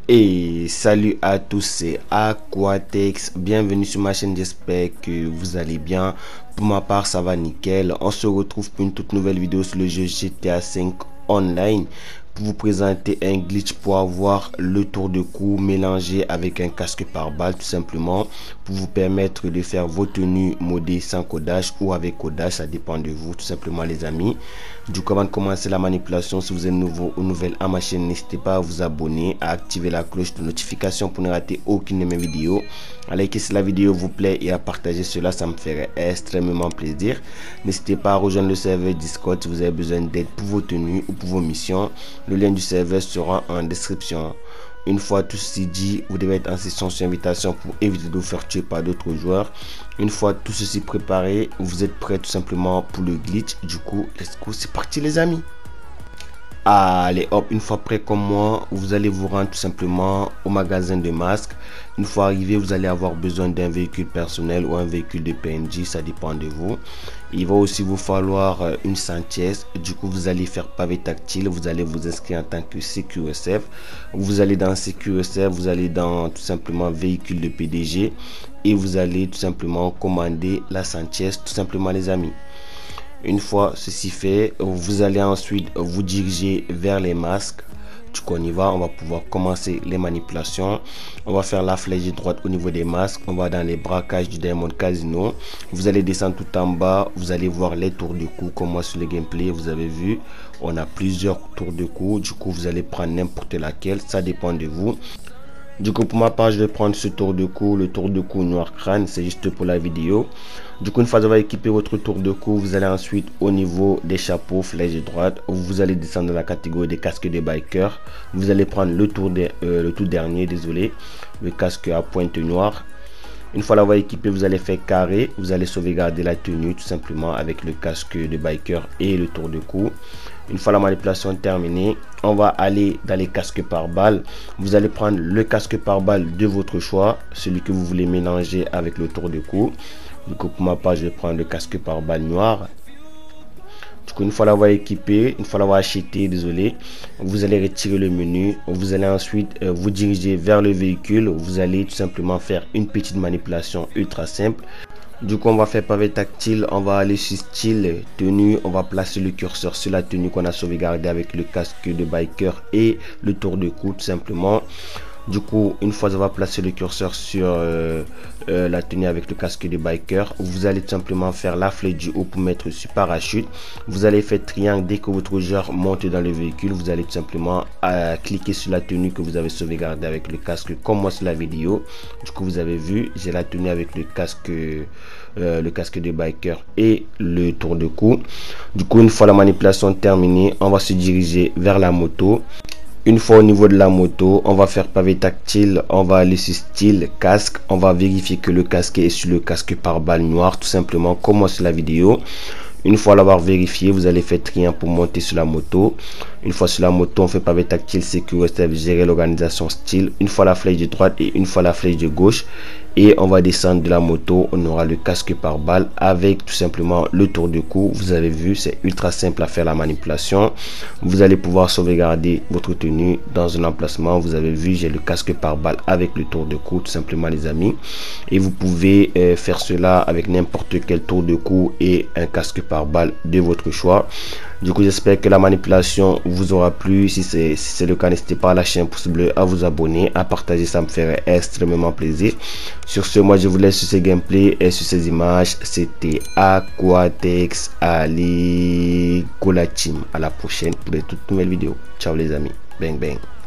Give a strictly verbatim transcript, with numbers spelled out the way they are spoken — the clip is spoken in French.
Et salut à tous, c'est Aquatex, bienvenue sur ma chaîne, j'espère que vous allez bien. Pour ma part ça va nickel. On se retrouve pour une toute nouvelle vidéo sur le jeu G T A cinq Online, pour vous présenter un glitch pour avoir le tour de cou mélangé avec un casque par balle, tout simplement pour vous permettre de faire vos tenues modées sans codage ou avec codage, ça dépend de vous tout simplement les amis. Du coup, avant de commencer la manipulation, si vous êtes nouveau ou nouvelle à ma chaîne, n'hésitez pas à vous abonner, à activer la cloche de notification pour ne rater aucune de mes vidéos, à liker si la vidéo vous plaît et à partager cela, ça me ferait extrêmement plaisir. N'hésitez pas à rejoindre le serveur Discord si vous avez besoin d'aide pour vos tenues ou pour vos missions. Le lien du serveur sera en description. Une fois tout ceci dit, vous devez être en session sur invitation pour éviter de vous faire tuer par d'autres joueurs. Une fois tout ceci préparé, vous êtes prêts tout simplement pour le glitch. Du coup, let's go, c'est parti les amis. Allez hop, une fois prêt comme moi, vous allez vous rendre tout simplement au magasin de masques. Une fois arrivé, vous allez avoir besoin d'un véhicule personnel ou un véhicule de P N J, ça dépend de vous. Il va aussi vous falloir une Sanchez. Du coup, vous allez faire pavé tactile, vous allez vous inscrire en tant que C Q S F. Vous allez dans C Q S F, vous allez dans tout simplement véhicule de P D G et vous allez tout simplement commander la Sanchez, tout simplement les amis. Une fois ceci fait, vous allez ensuite vous diriger vers les masques. Du coup on y va, on va pouvoir commencer les manipulations. On va faire la flèche droite au niveau des masques, on va dans les braquages du Diamond Casino. Vous allez descendre tout en bas, vous allez voir les tours de cou comme moi sur le gameplay. Vous avez vu, on a plusieurs tours de cou, du coup vous allez prendre n'importe laquelle, ça dépend de vous. Du coup pour ma part je vais prendre ce tour de cou, le tour de cou noir crâne, c'est juste pour la vidéo. Du coup une fois que vous avez équipé votre tour de cou, vous allez ensuite au niveau des chapeaux flèche droite, vous allez descendre dans la catégorie des casques de biker. Vous allez prendre le tour de, euh, le tout dernier, désolé, le casque à pointe noire. Une fois l'avoir équipé, vous allez faire carré, vous allez sauvegarder la tenue tout simplement avec le casque de biker et le tour de cou. Une fois la manipulation terminée, on va aller dans les casques par balle. Vous allez prendre le casque par balle de votre choix, celui que vous voulez mélanger avec le tour de cou. Du coup pour ma part, je vais prendre le casque par balle noir. Du coup, une fois l'avoir équipé, une fois l'avoir acheté, désolé, vous allez retirer le menu. Vous allez ensuite euh, vous diriger vers le véhicule. Vous allez tout simplement faire une petite manipulation ultra simple. Du coup on va faire pavé tactile, on va aller sur style tenue, on va placer le curseur sur la tenue qu'on a sauvegardé avec le casque de biker et le tour de cou tout simplement. Du coup une fois on va placer le curseur sur euh, euh, la tenue avec le casque de biker, vous allez tout simplement faire la flèche du haut pour mettre sur parachute. Vous allez faire triangle dès que votre joueur monte dans le véhicule. Vous allez tout simplement euh, cliquer sur la tenue que vous avez sauvegardé avec le casque comme moi sur la vidéo. Du coup vous avez vu, j'ai la tenue avec le casque euh, le casque de biker et le tour de cou. Du coup une fois la manipulation terminée, on va se diriger vers la moto. Une fois au niveau de la moto, on va faire pavé tactile, on va aller sur style casque, on va vérifier que le casque est sur le casque par balle noir tout simplement comme moi sur la vidéo. Une fois l'avoir vérifié, vous allez faire triangle pour monter sur la moto. Une fois sur la moto, on fait pavé tactile, C Q S F, gérer l'organisation style. Une fois la flèche de droite et une fois la flèche de gauche. Et on va descendre de la moto, on aura le casque par balle avec tout simplement le tour de cou. Vous avez vu, c'est ultra simple à faire la manipulation. Vous allez pouvoir sauvegarder votre tenue dans un emplacement. Vous avez vu, j'ai le casque par balle avec le tour de cou tout simplement les amis. Et vous pouvez euh, faire cela avec n'importe quel tour de cou et un casque par balle de votre choix. Du coup j'espère que la manipulation vous aura plu. Si c'est si c'est le cas, n'hésitez pas à lâcher un pouce bleu, à vous abonner, à partager, ça me ferait extrêmement plaisir. Sur ce, moi je vous laisse sur ces gameplays et sur ces images. C'était Aquatex. Allez, go la team, à la prochaine pour de toutes nouvelles vidéos. Ciao les amis, bang bang.